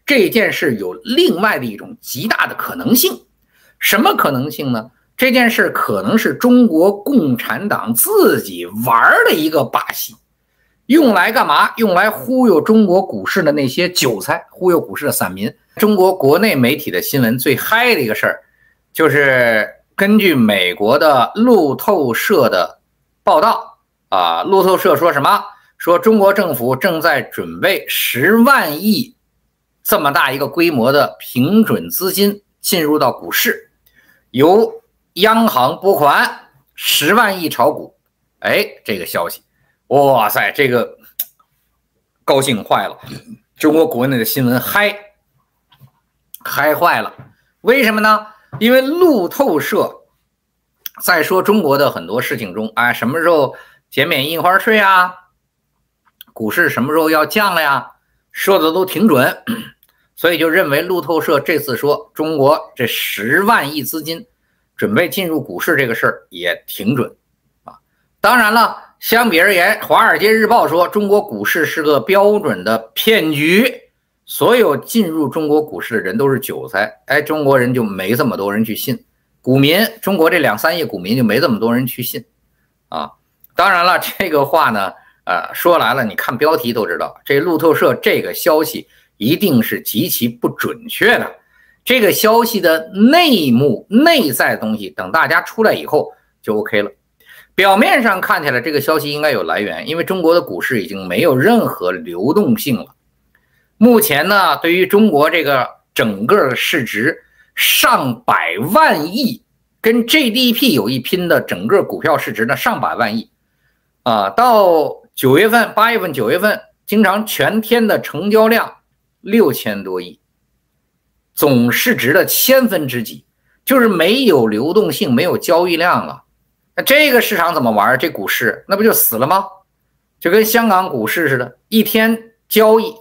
这件事有另外的一种极大的可能性。什么可能性呢？这件事可能是中国共产党自己玩的一个把戏，用来干嘛？用来忽悠中国股市的那些韭菜，忽悠股市的散民。中国国内媒体的新闻最嗨的一个事儿，就是根据美国的路透社的报道啊，路透社说什么？说中国政府正在准备10万亿这么大一个规模的平准资金进入到股市，由央行拨款10万亿炒股。哎，这个消息，哇塞，这个高兴坏了，中国国内的新闻嗨坏了。为什么呢？因为路透社在说中国的很多事情中，啊，什么时候减免印花税啊，股市什么时候要降了呀，说的都挺准，所以就认为路透社这次说中国这10万亿资金准备进入股市这个事儿也挺准啊。当然了，相比而言，《华尔街日报》说中国股市是个标准的骗局，所有进入中国股市的人都是韭菜，哎，中国人就没这么多人去信，股民，中国这2、3亿股民就没这么多人去信啊。当然了，这个话呢，说来了，你看标题都知道，这路透社这个消息一定是极其不准确的。这个消息的内幕、内在的东西，等大家出来以后就 OK 了。表面上看起来这个消息应该有来源，因为中国的股市已经没有任何流动性了。目前呢，对于中国这个整个市值上百万亿，跟 GDP 有一拼的整个股票市值呢上百万亿啊，到9月份、8月份、9月份，经常全天的成交量6000多亿，总市值的千分之几，就是没有流动性，没有交易量了。那这个市场怎么玩？这股市那不就死了吗？就跟香港股市似的，一天交易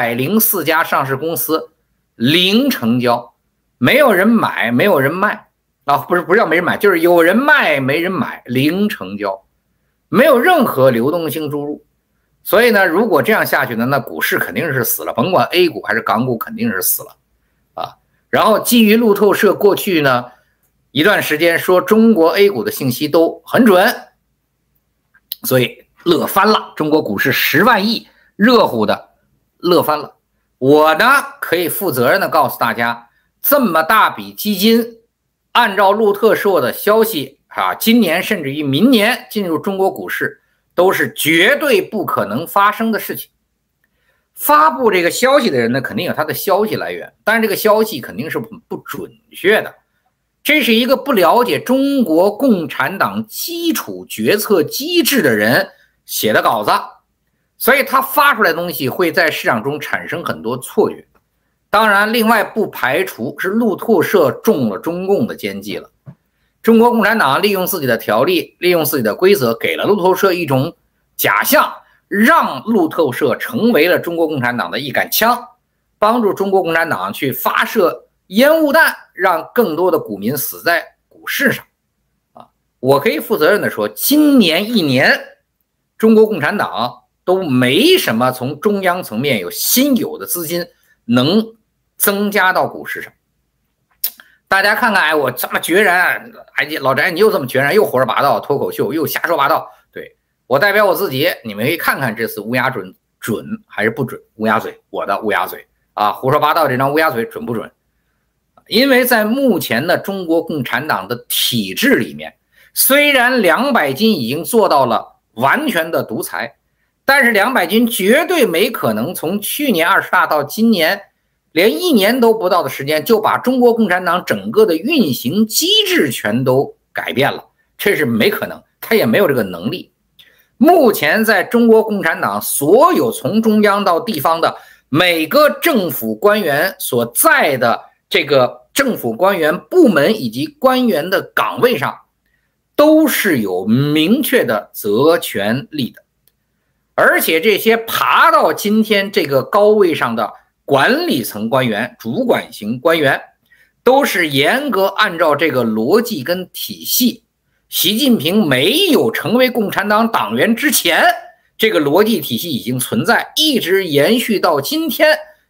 704家上市公司，零成交，没有人买，没有人卖啊，不是叫没人买，就是有人卖没人买，零成交，没有任何流动性注入。所以呢，如果这样下去呢，那股市肯定是死了，甭管 A 股还是港股，肯定是死了啊。然后基于路透社过去呢一段时间说中国 A 股的信息都很准，所以乐翻了，中国股市10万亿，热乎的乐翻了。我呢可以负责任的告诉大家，这么大笔基金，按照路透社的消息啊，今年甚至于明年进入中国股市都是绝对不可能发生的事情。发布这个消息的人呢，肯定有他的消息来源，但是这个消息肯定是不准确的。这是一个不了解中国共产党基础决策机制的人写的稿子，所以他发出来的东西会在市场中产生很多错觉。当然，另外不排除是路透社中了中共的奸计了。中国共产党利用自己的条例，利用自己的规则，给了路透社一种假象，让路透社成为了中国共产党的一杆枪，帮助中国共产党去发射烟雾弹，让更多的股民死在股市上啊！我可以负责任的说，今年1年，中国共产党都没什么从中央层面有新有的资金能增加到股市上。大家看看，哎，我这么决然，哎，老翟你又这么决然，又胡说八道，脱口秀又瞎说八道。对，我代表我自己，你们可以看看这次乌鸦准还是不准？乌鸦嘴，我的乌鸦嘴啊，胡说八道这张乌鸦嘴准不准？因为在目前的中国共产党的体制里面，虽然200斤已经做到了完全的独裁，但是200斤绝对没可能从去年20大到今年连1年都不到的时间就把中国共产党整个的运行机制全都改变了，这是没可能，他也没有这个能力。目前在中国共产党所有从中央到地方的每个政府官员所在的这个政府官员部门以及官员的岗位上，都是有明确的责权利的。而且这些爬到今天这个高位上的管理层官员、主管型官员，都是严格按照这个逻辑跟体系。习近平没有成为共产党党员之前，这个逻辑体系已经存在，一直延续到今天，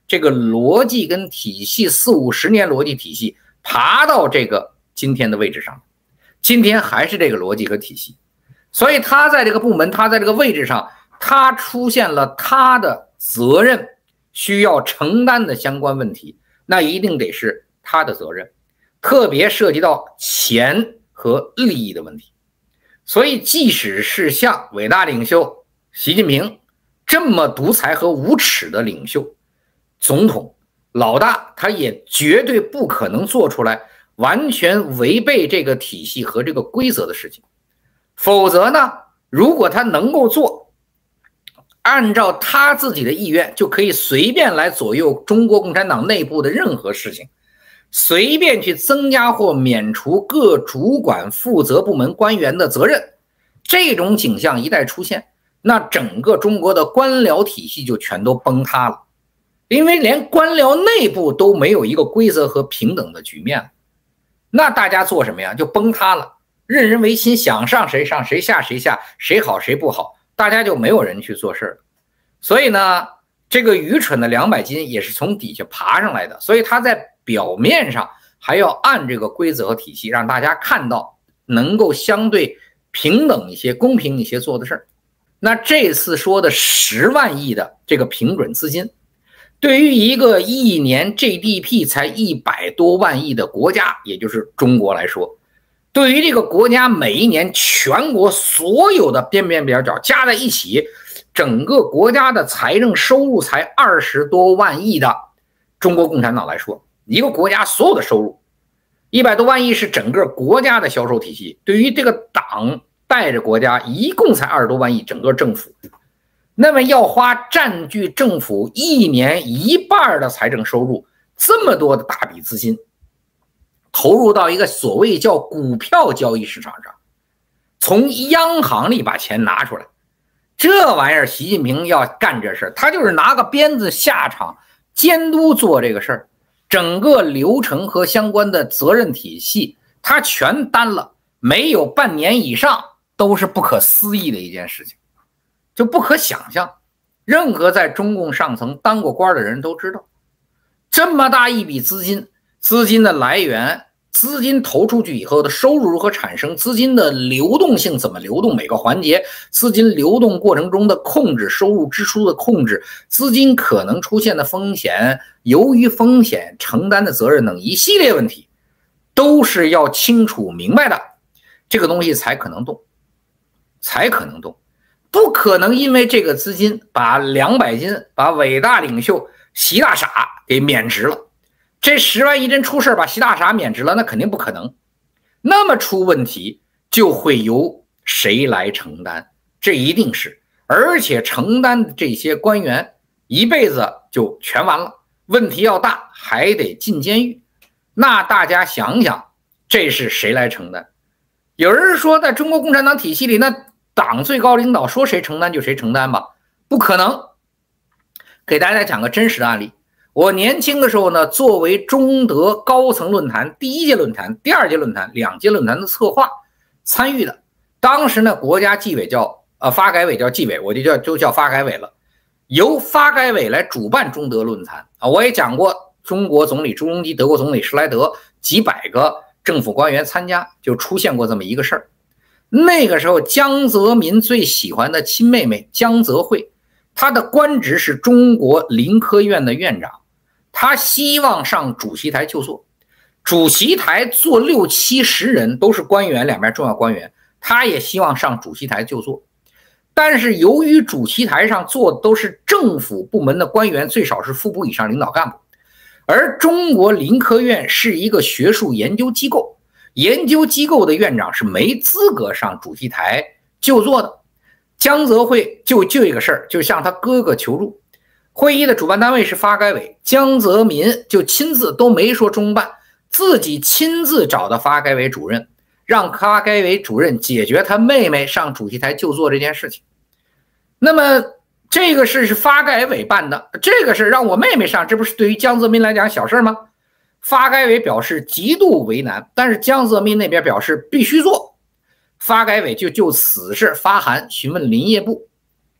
这个逻辑跟体系40、50年逻辑体系爬到这个今天的位置上，今天还是这个逻辑和体系，所以他在这个部门，他在这个位置上，他出现了他的责任需要承担的相关问题，那一定得是他的责任，特别涉及到钱和利益的问题。所以即使是像伟大领袖习近平这么独裁和无耻的领袖总统老大，他也绝对不可能做出来完全违背这个体系和这个规则的事情。否则呢，如果他能够做，按照他自己的意愿就可以随便来左右中国共产党内部的任何事情，随便去增加或免除各主管负责部门官员的责任，这种景象一旦出现，那整个中国的官僚体系就全都崩塌了，因为连官僚内部都没有一个规则和平等的局面了，那大家做什么呀？就崩塌了，任人唯亲，想上谁上，谁下谁下，谁好谁不好，大家就没有人去做事了。所以呢，这个愚蠢的200斤也是从底下爬上来的，所以他在表面上还要按这个规则和体系让大家看到能够相对平等一些、公平一些做的事儿。那这次说的10万亿的这个平准资金，对于一个一年 GDP 才100多万亿的国家，也就是中国来说，对于这个国家每一年全国所有的边边角角加在一起，整个国家的财政收入才20多万亿的中国共产党来说，一个国家所有的收入100多万亿是整个国家的销售体系，对于这个党带着国家一共才20多万亿，整个政府，那么要花占据政府一年1半的财政收入这么多的大笔资金投入到一个所谓叫股票交易市场上，从央行里把钱拿出来，这玩意儿习近平要干这事，他就是拿个鞭子下场监督做这个事儿，整个流程和相关的责任体系他全担了，没有半年以上都是不可思议的一件事情，就不可想象。任何在中共上层当过官的人都知道，这么大一笔资金，资金的来源，资金投出去以后的收入如何产生，资金的流动性怎么流动，每个环节资金流动过程中的控制，收入支出的控制，资金可能出现的风险，由于风险承担的责任等一系列问题，都是要清楚明白的，这个东西才可能动，不可能因为这个资金把200斤把伟大领袖习大傻给免职了，这10万亿真出事把习大傻免职了，那肯定不可能。那么出问题就会由谁来承担？这一定是，而且承担的这些官员一辈子就全完了，问题要大还得进监狱。那大家想想，这是谁来承担？有人说在中国共产党体系里，那党最高领导说谁承担就谁承担吧，不可能。给大家讲个真实的案例，我年轻的时候呢，作为中德高层论坛第1届论坛、第2届论坛、2届论坛的策划参与的。当时呢，国家纪委叫发改委叫纪委，我就叫发改委了，由发改委来主办中德论坛啊。我也讲过，中国总理朱镕基、德国总理施莱德几百个政府官员参加，就出现过这么一个事儿。那个时候，江泽民最喜欢的亲妹妹江泽惠，她的官职是中国林科院的院长。他希望上主席台就坐，主席台坐6、70人都是官员，两边重要官员，他也希望上主席台就坐。但是由于主席台上坐的都是政府部门的官员，最少是副部以上领导干部，而中国林科院是一个学术研究机构，研究机构的院长是没资格上主席台就坐的。江泽惠就这个事儿，就向他哥哥求助。会议的主办单位是发改委，江泽民就亲自都没说中办，自己亲自找到发改委主任，让发改委主任解决他妹妹上主席台就坐这件事情。那么这个事是发改委办的，这个事让我妹妹上，这不是对于江泽民来讲小事吗？发改委表示极度为难，但是江泽民那边表示必须做。发改委就此事发函询问林业部，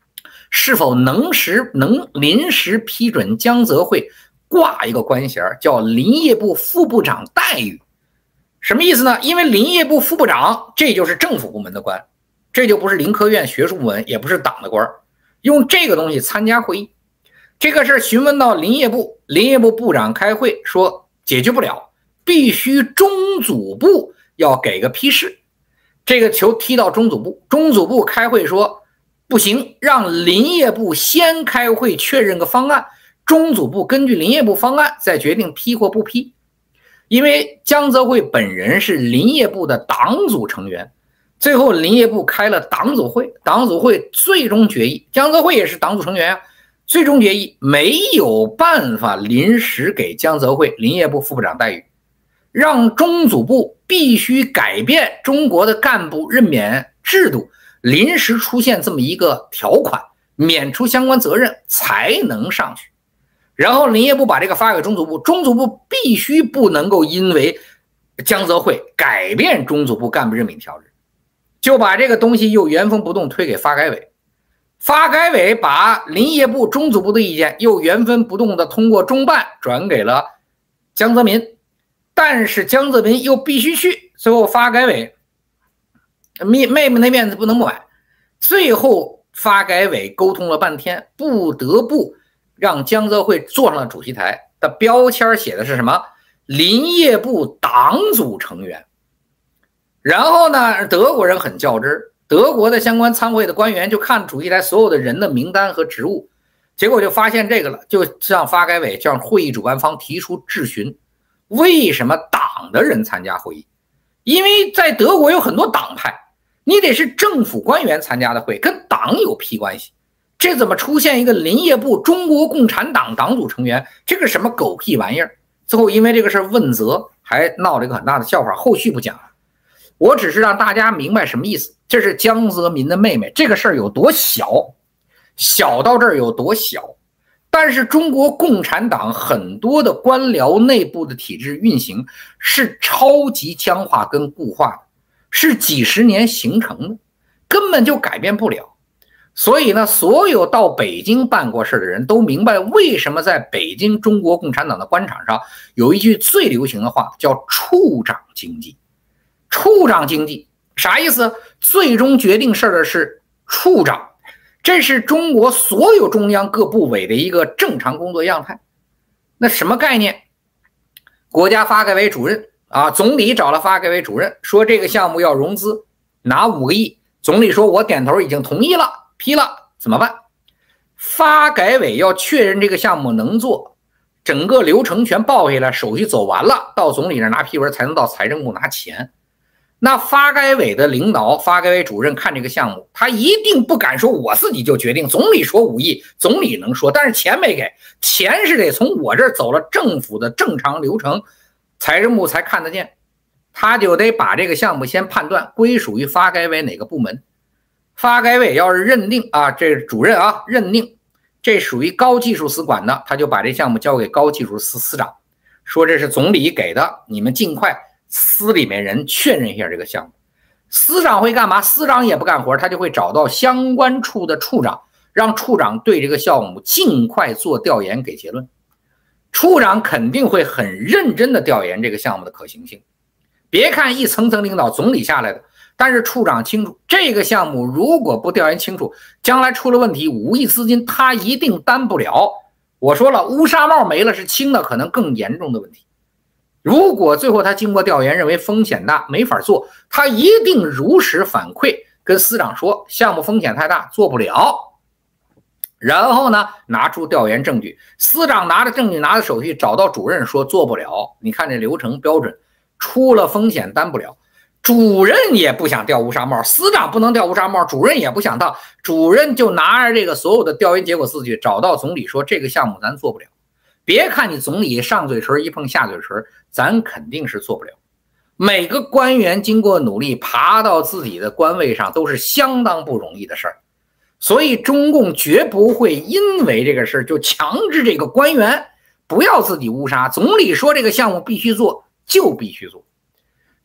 是否能临时批准江泽会挂一个官衔叫林业部副部长待遇。什么意思呢？因为林业部副部长这就是政府部门的官，这就不是林科院学术部门，也不是党的官，用这个东西参加会议。这个事询问到林业部，林业部部长开会说解决不了，必须中组部要给个批示。这个球踢到中组部，中组部开会说不行，让林业部先开会确认个方案，中组部根据林业部方案再决定批或不批。因为江泽会本人是林业部的党组成员，最后林业部开了党组会，党组会最终决议，江泽会也是党组成员啊，最终决议没有办法临时给江泽会林业部副部长待遇，让中组部必须改变中国的干部任免制度，临时出现这么一个条款，免除相关责任才能上去。然后林业部把这个发给中组部，中组部必须不能够因为江泽会改变中组部干部任免条制，就把这个东西又原封不动推给发改委。发改委把林业部、中组部的意见又原封不动的通过中办转给了江泽民，但是江泽民又必须去，最后发改委妹妹那面子不能不买，最后发改委沟通了半天，不得不让江泽会坐上了主席台，的标签写的是什么？林业部党组成员。然后呢，德国人很较真，德国的相关参会的官员就看主席台所有的人的名单和职务，结果就发现这个了，就向发改委向会议主办方提出质询，为什么党的人参加会议？因为在德国有很多党派，你得是政府官员参加的会，跟党有屁关系。这怎么出现一个林业部中国共产党党组成员？这个什么狗屁玩意儿？最后因为这个事问责，还闹了一个很大的笑话，后续不讲了。我只是让大家明白什么意思。这是江泽民的妹妹，这个事儿有多小，小到这儿有多小。但是中国共产党很多的官僚内部的体制运行是超级僵化跟固化的，是几十年形成的，根本就改变不了。所以呢，所有到北京办过事的人都明白，为什么在北京中国共产党的官场上有一句最流行的话叫处长经济。处长经济啥意思？最终决定事的是处长，这是中国所有中央各部委的一个正常工作样态。那什么概念？国家发改委主任总理找了发改委主任，说这个项目要融资，拿5个亿，总理说我点头已经同意了，批了，怎么办？发改委要确认这个项目能做，整个流程全报下来，手续走完了，到总理那拿批文才能到财政部拿钱。那发改委的领导，发改委主任看这个项目，他一定不敢说我自己就决定，总理说5亿，总理能说，但是钱没给，钱是得从我这儿走了政府的正常流程，财政部才看得见，他就得把这个项目先判断归属于发改委哪个部门。发改委要是认定这主任认定这属于高技术司管的，他就把这项目交给高技术司司长，说这是总理给的，你们尽快司里面人确认一下这个项目。司长会干嘛？司长也不干活，他就会找到相关处的处长，让处长对这个项目尽快做调研给结论。处长肯定会很认真的调研这个项目的可行性。别看一层层领导总理下来的，但是处长清楚这个项目如果不调研清楚，将来出了问题5亿资金他一定担不了。我说了，乌纱帽没了是轻的，可能更严重的问题。如果最后他经过调研认为风险大没法做，他一定如实反馈跟司长说项目风险太大做不了，然后呢拿出调研证据，司长拿着证据拿着手续找到主任说做不了，你看这流程标准，出了风险担不了。主任也不想掉乌纱帽，司长不能掉乌纱帽，主任也不想到，主任就拿着这个所有的调研结果字据找到总理说这个项目咱做不了。别看你总理上嘴唇一碰下嘴唇，咱肯定是做不了。每个官员经过努力爬到自己的官位上都是相当不容易的事儿，所以中共绝不会因为这个事儿就强制这个官员不要自己乌纱，总理说这个项目必须做就必须做。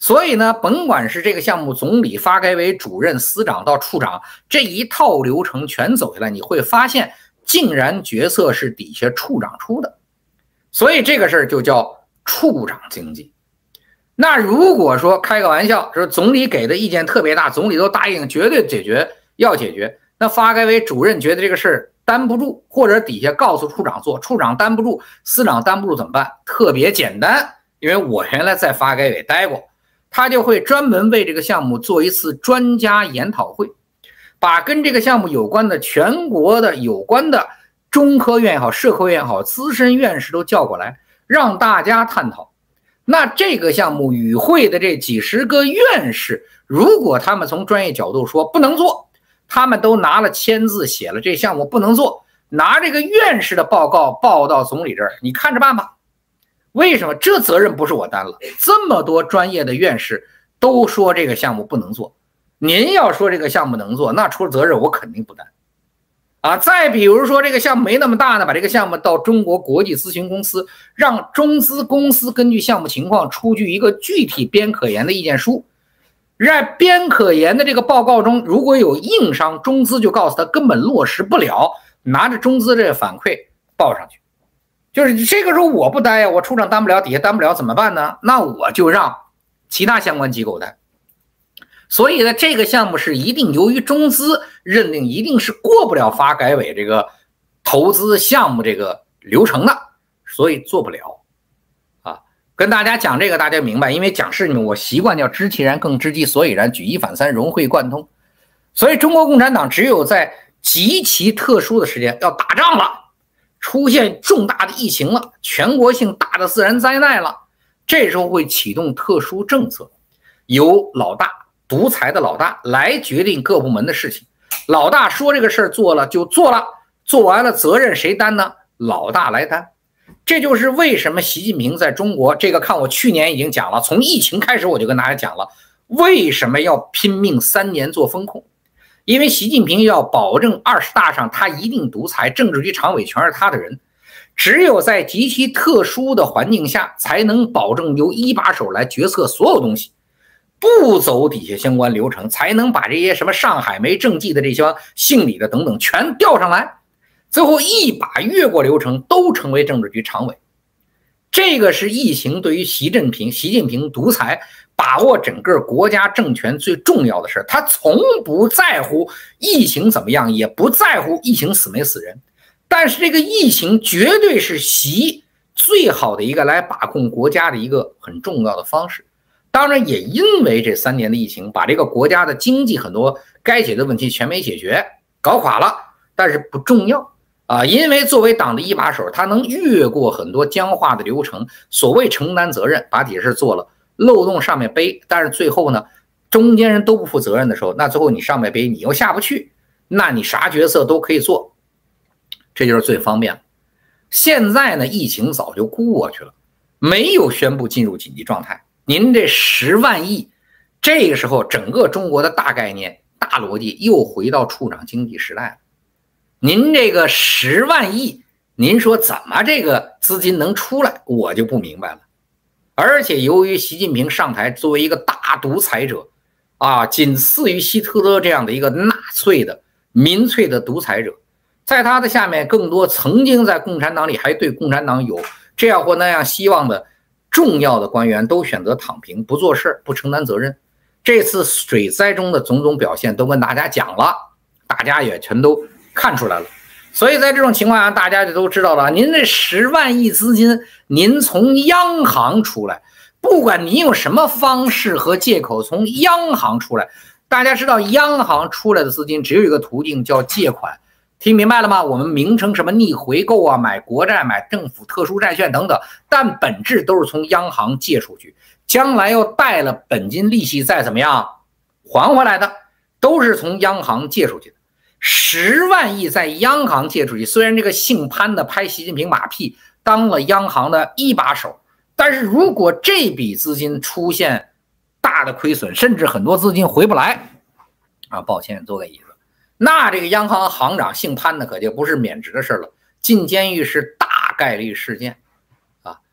所以呢，甭管是这个项目总理、发改委主任、司长到处长这一套流程全走下来，你会发现竟然决策是底下处长出的，所以这个事儿就叫处长经济。那如果说开个玩笑，说总理给的意见特别大，总理都答应绝对要解决，那发改委主任觉得这个事儿担不住，或者底下告诉处长做，处长担不住，司长担不住怎么办？特别简单，因为我原来在发改委待过，他就会专门为这个项目做一次专家研讨会，把跟这个项目有关的全国的有关的中科院也好、社科院也好、资深院士都叫过来，让大家探讨。那这个项目与会的这几十个院士，如果他们从专业角度说不能做，他们都拿了签字写了这项目不能做，拿这个院士的报告报到总理这儿，你看着办吧。为什么？这责任不是我担了，这么多专业的院士都说这个项目不能做，您要说这个项目能做，那出责任我肯定不担啊。再比如说这个项目没那么大呢，把这个项目到中国国际咨询公司，让中资公司根据项目情况出具一个具体边可研的意见书，在边可研的这个报告中，如果有硬伤，中资就告诉他根本落实不了，拿着中资这个反馈报上去。就是这个时候我不担呀，我处长担不了，底下担不了怎么办呢？那我就让其他相关机构担。所以呢，这个项目是一定由于中资认定一定是过不了发改委这个投资项目这个流程的，所以做不了啊。跟大家讲这个大家明白，因为讲事情我习惯叫知其然更知其所以然，举一反三，融会贯通。所以中国共产党只有在极其特殊的时间要打仗了，出现重大的疫情了，全国性大的自然灾害了，这时候会启动特殊政策，由老大独裁的老大来决定各部门的事情。老大说这个事儿做了就做了，做完了责任谁担呢？老大来担。这就是为什么习近平在中国，这个看我去年已经讲了，从疫情开始我就跟大家讲了，为什么要拼命3年做风控。因为习近平要保证20大上他一定独裁，政治局常委全是他的人，只有在极其特殊的环境下，才能保证由一把手来决策所有东西，不走底下相关流程，才能把这些什么上海煤、政绩的这些姓李的等等全调上来，最后一把越过流程，都成为政治局常委。这个是疫情对于习近平独裁把握整个国家政权最重要的事，他从不在乎疫情怎么样，也不在乎疫情死没死人，但是这个疫情绝对是习最好的一个来把控国家的一个很重要的方式。当然也因为这3年的疫情，把这个国家的经济很多该解决的问题全没解决，搞垮了，但是不重要啊，因为作为党的一把手，他能越过很多僵化的流程，所谓承担责任，把底下事做了，漏洞上面背，但是最后呢，中间人都不负责任的时候，那最后你上面背，你又下不去，那你啥角色都可以做，这就是最方便了。现在呢，疫情早就过去了，没有宣布进入紧急状态，您这10万亿，这个时候整个中国的大概念、大逻辑又回到处长经济时代了。您这个10万亿，您说怎么这个资金能出来，我就不明白了。而且由于习近平上台作为一个大独裁者啊，仅次于希特勒这样的一个纳粹的民粹的独裁者，在他的下面更多曾经在共产党里还对共产党有这样或那样希望的重要的官员都选择躺平，不做事，不承担责任。这次水灾中的种种表现都跟大家讲了，大家也全都看出来了。所以在这种情况下，大家就都知道了，您这10万亿资金，您从央行出来，不管您用什么方式和借口从央行出来，大家知道央行出来的资金只有一个途径，叫借款。听明白了吗？我们名称什么逆回购啊，买国债、买政府特殊债券等等，但本质都是从央行借出去，将来要贷了本金利息再怎么样还回来的，都是从央行借出去的。10万亿在央行借出去，虽然这个姓潘的拍习近平马屁，当了央行的一把手，但是如果这笔资金出现大的亏损，甚至很多资金回不来啊，抱歉，坐个椅子，那这个央行行长姓潘的可就不是免职的事了，进监狱是大概率事件啊。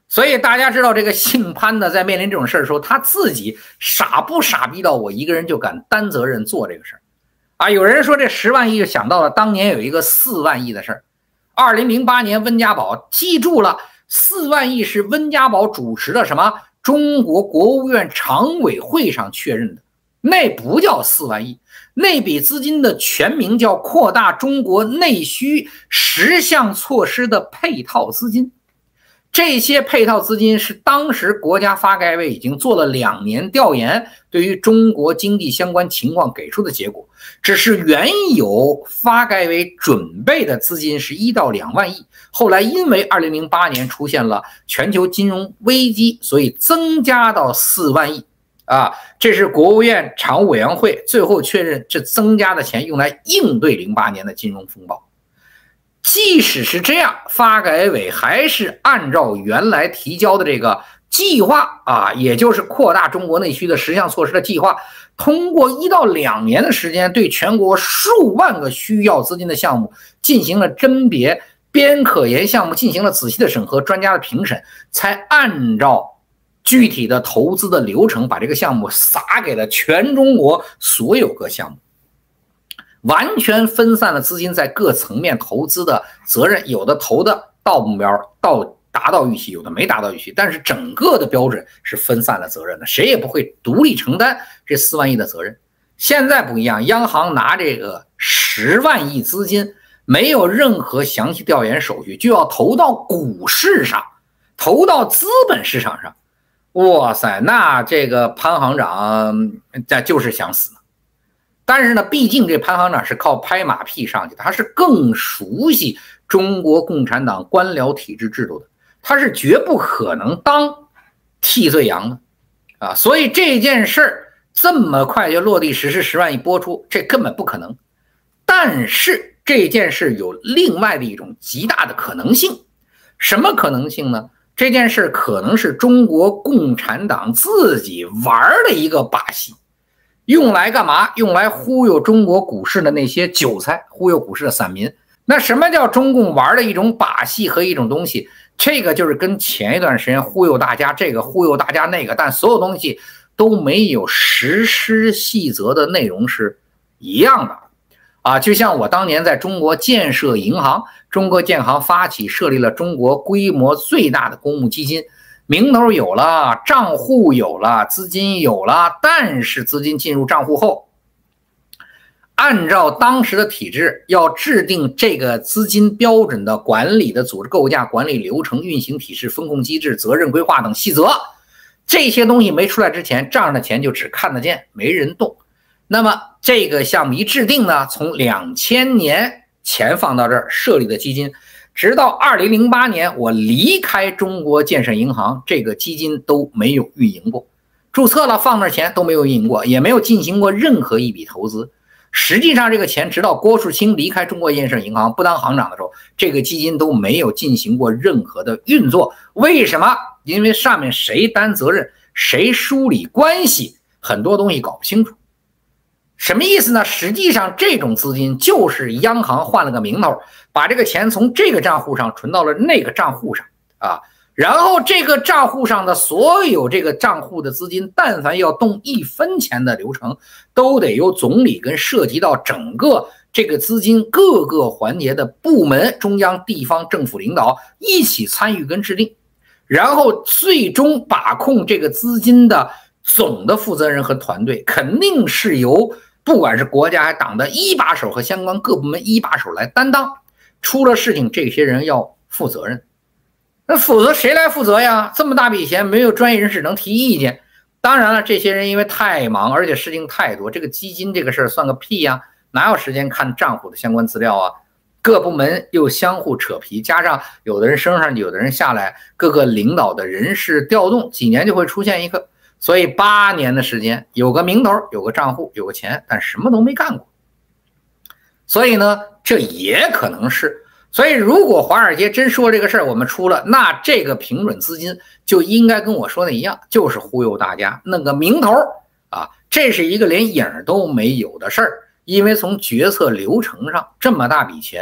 所以大家知道，这个姓潘的在面临这种事儿的时候，他自己傻不傻逼到我一个人就敢担责任做这个事儿啊？有人说这10万亿就想到了当年有一个4万亿的事儿。2008年温家宝记住了，4万亿是温家宝主持的什么中国国务院常委会上确认的，那不叫4万亿，那笔资金的全名叫扩大中国内需10项措施的配套资金。这些配套资金是当时国家发改委已经做了2年调研，对于中国经济相关情况给出的结果。只是原有发改委准备的资金是1到2万亿，后来因为2008年出现了全球金融危机，所以增加到4万亿啊。这是国务院常务委员会最后确认，这增加的钱用来应对08年的金融风暴。即使是这样，发改委还是按照原来提交的这个计划啊，也就是扩大中国内需的10项措施的计划，通过1到2年的时间，对全国数万个需要资金的项目进行了甄别，边可研项目进行了仔细的审核，专家的评审，才按照具体的投资的流程，把这个项目撒给了全中国所有个项目。完全分散了资金在各层面投资的责任，有的投的到目标，达到预期，有的没达到预期，但是整个的标准是分散了责任的，谁也不会独立承担这4万亿的责任。现在不一样，央行拿这个10万亿资金，没有任何详细调研手续，就要投到股市上，投到资本市场上。哇塞，那这个潘行长这就是想死。但是呢，毕竟这潘行长是靠拍马屁上去的，他是更熟悉中国共产党官僚体制制度的，他是绝不可能当替罪羊的啊！所以这件事儿这么快就落地实施10万亿播出，这根本不可能。但是这件事有另外的一种极大的可能性，什么可能性呢？这件事可能是中国共产党自己玩的一个把戏。用来干嘛？用来忽悠中国股市的那些韭菜，忽悠股市的散民。那什么叫中共玩的一种把戏和一种东西？这个就是跟前一段时间忽悠大家这个忽悠大家那个，但所有东西都没有实施细则的内容是一样的啊。就像我当年在中国建设银行，中国建行发起设立了中国规模最大的公募基金。名头有了，账户有了，资金有了，但是资金进入账户后，按照当时的体制，要制定这个资金标准的管理的组织构架、管理流程、运行体制、风控机制、责任规划等细则。这些东西没出来之前，账上的钱就只看得见，没人动。那么这个项目一制定呢，从2000年钱放到这儿设立的基金。直到2008年我离开中国建设银行，这个基金都没有运营过，注册了放那钱都没有运营过，也没有进行过任何一笔投资。实际上这个钱直到郭树清离开中国建设银行不当行长的时候，这个基金都没有进行过任何的运作。为什么？因为上面谁担责任，谁梳理关系，很多东西搞不清楚。什么意思呢？实际上这种资金就是央行换了个名头，把这个钱从这个账户上存到了那个账户上啊，然后这个账户上的所有这个账户的资金，但凡要动1分钱的流程，都得由总理跟涉及到整个这个资金各个环节的部门、中央地方政府领导一起参与跟制定，然后最终把控这个资金的总的负责人和团队，肯定是由不管是国家还党的一把手和相关各部门一把手来担当，出了事情这些人要负责任。那否则谁来负责呀？这么大笔钱，没有专业人士能提意见。当然了，这些人因为太忙，而且事情太多，这个基金这个事儿算个屁呀，哪有时间看账户的相关资料啊？各部门又相互扯皮，加上有的人升上去，有的人下来，各个领导的人事调动，几年就会出现一个。所以8年的时间，有个名头，有个账户，有个钱，但什么都没干过。所以呢，这也可能是。所以如果华尔街真说这个事儿，我们出了，那这个平准资金就应该跟我说的一样，就是忽悠大家，弄个名头啊，这是一个连影都没有的事儿。因为从决策流程上，这么大笔钱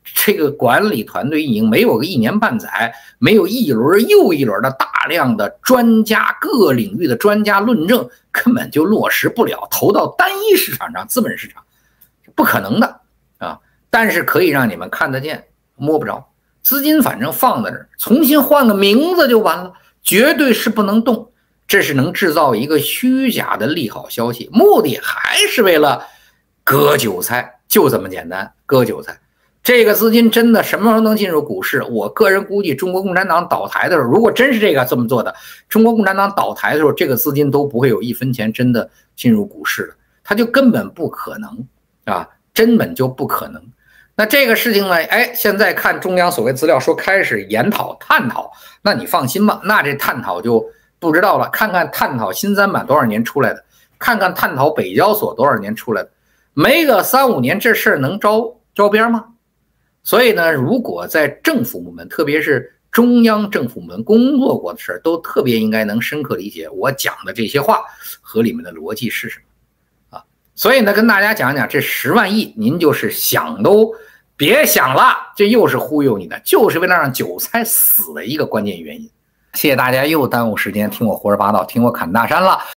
这个管理团队已经没有个1年半载，没有一轮又一轮的大量的专家各领域的专家论证，根本就落实不了，投到单一市场上，资本市场不可能的啊！但是可以让你们看得见，摸不着，资金反正放在这儿，重新换个名字就完了，绝对是不能动。这是能制造一个虚假的利好消息，目的还是为了割韭菜，就这么简单，割韭菜。这个资金真的什么时候能进入股市？我个人估计，中国共产党倒台的时候，如果真是这么做的，中国共产党倒台的时候，这个资金都不会有1分钱真的进入股市的，它就根本不可能啊，根本就不可能。那这个事情呢，现在看中央所谓资料说开始研讨探讨，那你放心吧，那这探讨就不知道了。看看探讨新三板多少年出来的，看看探讨北交所多少年出来的，没个3、5年，这事儿能招边吗？所以呢，如果在政府部门，特别是中央政府部门工作过的事儿，都特别应该能深刻理解我讲的这些话和里面的逻辑是什么啊。所以呢，跟大家讲讲这10万亿，您就是想都别想了，这又是忽悠你的，就是为了让韭菜死的一个关键原因。谢谢大家又耽误时间听我胡说八道，听我侃大山了。